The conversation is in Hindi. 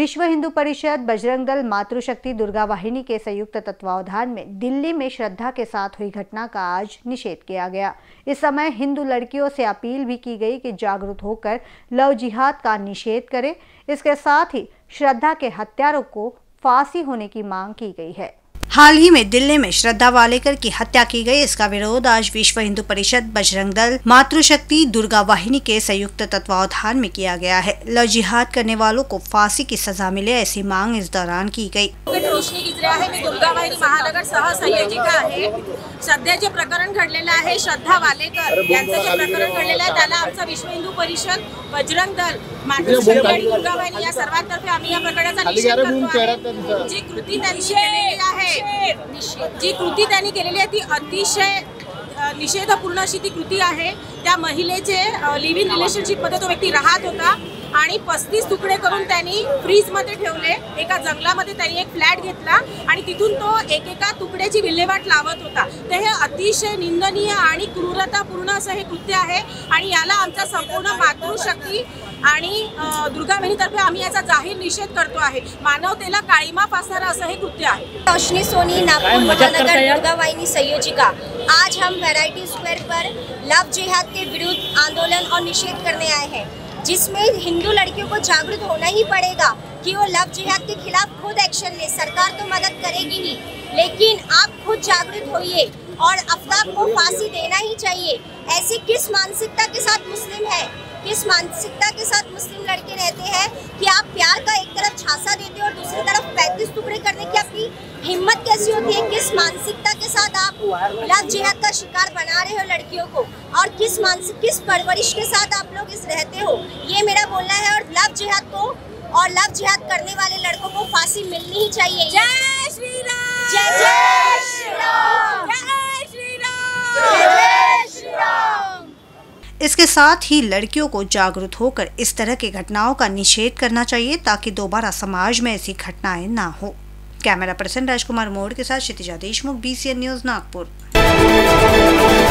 विश्व हिंदू परिषद, बजरंग दल, मातृशक्ति, दुर्गा वाहिनी के संयुक्त तत्वावधान में दिल्ली में श्रद्धा के साथ हुई घटना का आज निषेध किया गया। इस समय हिंदू लड़कियों से अपील भी की गई कि जागरूक होकर लव जिहाद का निषेध करें। इसके साथ ही श्रद्धा के हत्यारों को फांसी होने की मांग की गई है। हाल ही में दिल्ली में श्रद्धा वालेकर की हत्या की गई। इसका विरोध आज विश्व हिंदू परिषद, बजरंग दल, मातृशक्ति, दुर्गा वाहिनी के संयुक्त तत्वावधान में किया गया है। लव जिहाद करने वालों को फांसी की सजा मिले, ऐसी मांग इस दौरान की गई। रोशनी गिजरे आहे, मी दुर्गा वाहिनी महानगर सहसंयोजिका आहे। सध्या जे प्रकरण घडलेलं आहे, श्रद्धा वालेकर यांचं जे प्रकरण घडलेलं आहे, त्याला आमचा विश्व हिंदू परिषद, बजरंग दल, मातृशक्ती आणि दुर्गा वाहिनी या सर्वांतर्फे आम्ही या प्रकरणाचा निषेध करतो। जी कृती त्यांनी केलेली आहे ती अतिशय निषेधपूर्ण अशी ती कृती आहे। त्या महिलेचे लिव्ह इन रिलेशनशिप मध्ये तो व्यक्ती राहत होता आणि 35 तुकडे करून त्यांनी फ्रीज मध्ये ठेवले। एका जंगलामध्ये त्यांनी एक फ्लॅट घेतला आणि तिथून तो एकेका तुकड्याची विल्हेवाट लावत होता। तर हे अतिशय निंदनीय आणि क्रूरतापूर्ण असं हे कृत्य आहे आणि याला आमचा संपूर्ण मातृशक्ती आणि दुर्गा वाहिनीतर्फे आम्ही याचा जाहीर निषेध करतो आहे। मानवतेला काळीमा फासणारं असं हे कृत्य आहे। रोशनी सोनी, नागपुर महानगर दुर्गा वाहिनी संयोजिका। आज हम वैरायटी स्क्वायर पर लव जिहाद के विरुद्ध आंदोलन और निषेध करने आए हैं, जिसमें हिंदू लड़कियों को जागरूक होना ही पड़ेगा कि वो लव जिहाद के खिलाफ खुद एक्शन ले। सरकार तो मदद करेगी ही, लेकिन आप खुद जागरूक होइए और आफ्ताब को फांसी देना ही चाहिए। ऐसी किस मानसिकता के साथ मुस्लिम है, किस मानसिकता के साथ मुस्लिम लड़के रहते हैं कि आप प्यार का एक तरफ झांसा देते हो और दूसरी तरफ 35 टुकड़े करने की आपकी हिम्मत कैसी होती है? किस मानसिकता के साथ आप लव जिहाद का शिकार बना रहे हो लड़कियों को, और किस परवरिश के साथ आप लोग इस रहते हो, ये मेरा बोलना है। और लव जिहाद को और लव जिहाद करने वाले लड़कों को फांसी मिलनी ही चाहिए। जय श्री राम, जय जय श्री राम, जय श्री राम, जय श्री राम। इसके साथ ही लड़कियों को जागरूक होकर इस तरह की घटनाओं का निषेध करना चाहिए ताकि दोबारा समाज में ऐसी घटनाएं ना हो। कैमरा पर्सन राजकुमार मोड़ के साथ क्षितिजा देशमुख, BCN न्यूज़, नागपुर।